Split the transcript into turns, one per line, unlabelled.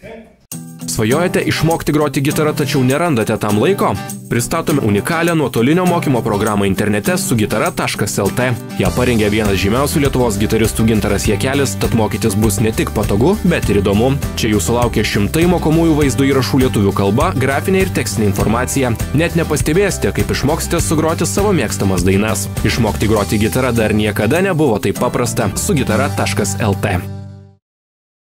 Svajojate išmokti groti gitarą, tačiau nerandate tam laiko? Pristatome unikalią nuotolinio mokymo programą internete sugitara.lt. Ją parengė vienas žymiausių Lietuvos gitaristų Gintaras Jakelis, tad mokytis bus ne tik patogu, bet ir įdomu. Čia jūsų laukia šimtai mokomųjų vaizdo įrašų lietuvių kalba, grafinė ir tekstinė informacija. Net nepastebėsite, kaip išmoksite sugroti savo mėgstamas dainas. Išmokti groti gitarą dar niekada nebuvo taip paprasta. Sugitara.lt.